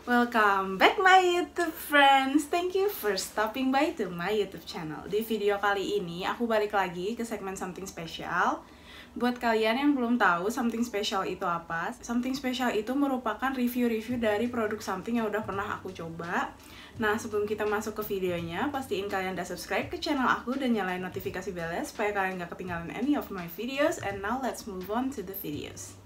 Welcome back my YouTube friends. Thank you for stopping by to my YouTube channel. Di video kali ini aku balik lagi ke segmen Something Special. Buat kalian yang belum tahu Something Special itu apa, Something Special itu merupakan review-review dari produk something yang udah pernah aku coba. Nah, sebelum kita masuk ke videonya, pastiin kalian udah subscribe ke channel aku dan nyalain notifikasi belnya supaya kalian gak ketinggalan any of my videos. And now let's move on to the videos.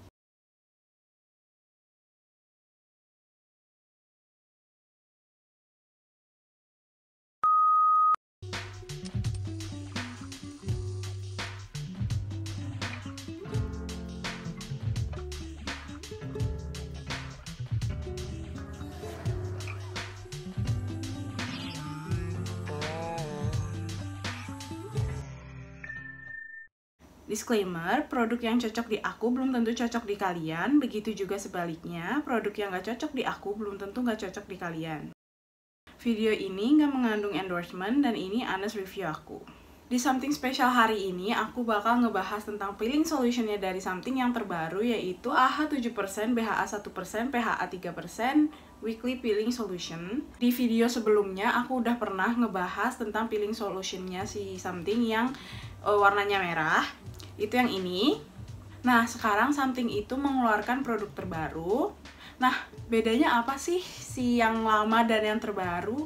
Disclaimer, produk yang cocok di aku belum tentu cocok di kalian, begitu juga sebaliknya, produk yang gak cocok di aku belum tentu gak cocok di kalian. Video ini gak mengandung endorsement dan ini honest review aku. Di Something Special hari ini, aku bakal ngebahas tentang peeling solutionnya dari Something yang terbaru, yaitu AHA 7%, BHA 1%, PHA 3%, Weekly Peeling Solution. Di video sebelumnya, aku udah pernah ngebahas tentang peeling solutionnya si Something yang warnanya merah. Itu yang ini. Nah, sekarang Something itu mengeluarkan produk terbaru. Nah, bedanya apa sih si yang lama dan yang terbaru?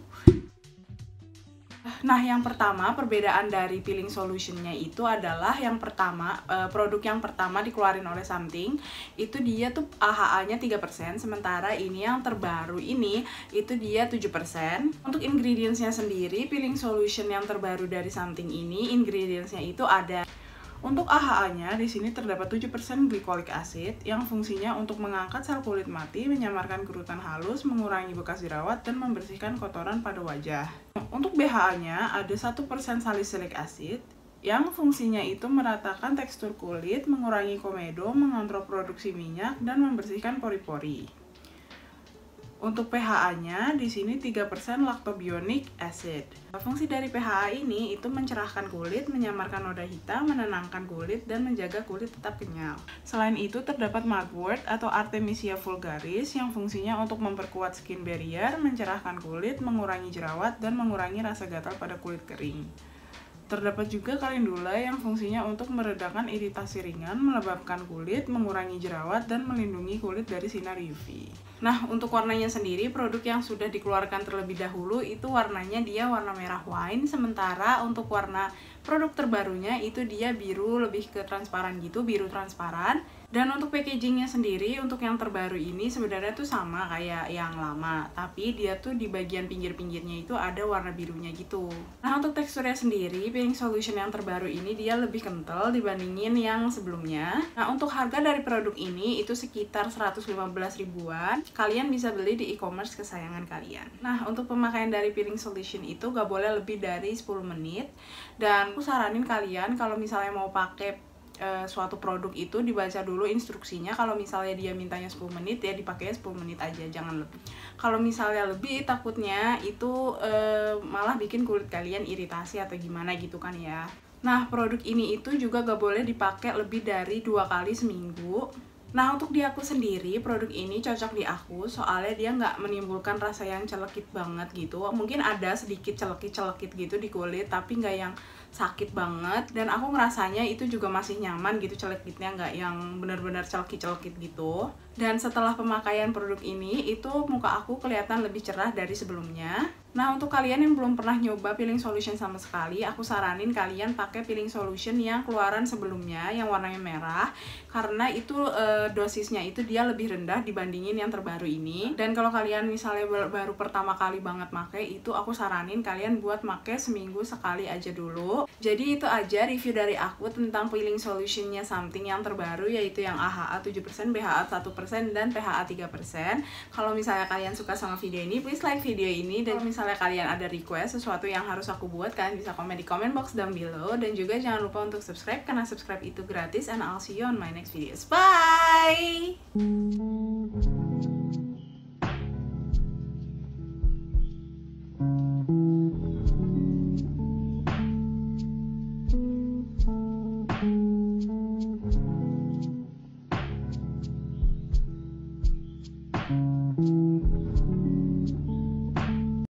Nah, yang pertama, perbedaan dari peeling solutionnya itu adalah yang pertama, produk yang pertama dikeluarin oleh Something itu dia tuh AHA-nya 3%, sementara ini yang terbaru ini itu dia 7%. Untuk ingredientsnya sendiri, peeling solution yang terbaru dari Something ini, ingredientsnya itu ada. Untuk AHA-nya, di sini terdapat 7% glycolic acid yang fungsinya untuk mengangkat sel kulit mati, menyamarkan kerutan halus, mengurangi bekas jerawat, dan membersihkan kotoran pada wajah. Untuk BHA-nya, ada 1% salicylic acid yang fungsinya itu meratakan tekstur kulit, mengurangi komedo, mengontrol produksi minyak, dan membersihkan pori-pori. Untuk PHA-nya, di sini 3% lactobionic acid. Fungsi dari PHA ini itu mencerahkan kulit, menyamarkan noda hitam, menenangkan kulit, dan menjaga kulit tetap kenyal. Selain itu, terdapat mugwort atau Artemisia vulgaris yang fungsinya untuk memperkuat skin barrier, mencerahkan kulit, mengurangi jerawat, dan mengurangi rasa gatal pada kulit kering. Terdapat juga calendula yang fungsinya untuk meredakan iritasi ringan, melembabkan kulit, mengurangi jerawat, dan melindungi kulit dari sinar UV. Nah, untuk warnanya sendiri, produk yang sudah dikeluarkan terlebih dahulu itu warnanya dia warna merah wine, sementara untuk warna produk terbarunya itu dia biru, lebih ke transparan gitu, biru transparan. Dan untuk packagingnya sendiri, untuk yang terbaru ini sebenarnya tuh sama kayak yang lama, tapi dia tuh di bagian pinggir-pinggirnya itu ada warna birunya gitu. Nah, untuk teksturnya sendiri, peeling solution yang terbaru ini dia lebih kental dibandingin yang sebelumnya. Nah, untuk harga dari produk ini itu sekitar 115 ribuan. Kalian bisa beli di e-commerce kesayangan kalian. Nah, untuk pemakaian dari peeling solution itu gak boleh lebih dari 10 menit. Dan aku saranin kalian kalau misalnya mau pakai suatu produk itu dibaca dulu instruksinya. Kalau misalnya dia mintanya 10 menit ya dipakai 10 menit aja, jangan lebih. Kalau misalnya lebih takutnya itu malah bikin kulit kalian iritasi atau gimana gitu kan ya. Nah, produk ini itu juga gak boleh dipakai lebih dari 2 kali seminggu. Nah, untuk di aku sendiri, produk ini cocok di aku soalnya dia nggak menimbulkan rasa yang celekit banget gitu. Mungkin ada sedikit celekit-celekit gitu di kulit, tapi nggak yang sakit banget. Dan aku ngerasanya itu juga masih nyaman gitu, celekitnya nggak yang benar-benar celekit-celekit gitu. Dan setelah pemakaian produk ini, itu muka aku kelihatan lebih cerah dari sebelumnya. Nah, untuk kalian yang belum pernah nyoba peeling solution sama sekali, aku saranin kalian pakai peeling solution yang keluaran sebelumnya, yang warnanya merah. Karena itu dosisnya itu dia lebih rendah dibandingin yang terbaru ini. Dan kalau kalian misalnya baru pertama kali banget pakai, itu aku saranin kalian buat pakai seminggu sekali aja dulu. Jadi itu aja review dari aku tentang peeling solutionnya Something yang terbaru, yaitu yang AHA 7%, BHA 1%, dan PHA 3%. Kalau misalnya kalian suka sama video ini, please like video ini. Dan misalnya kalian ada request sesuatu yang harus aku buat, kalian bisa komen di comment box down below. Dan juga jangan lupa untuk subscribe, karena subscribe itu gratis. And I'll see you on my next videos. Bye!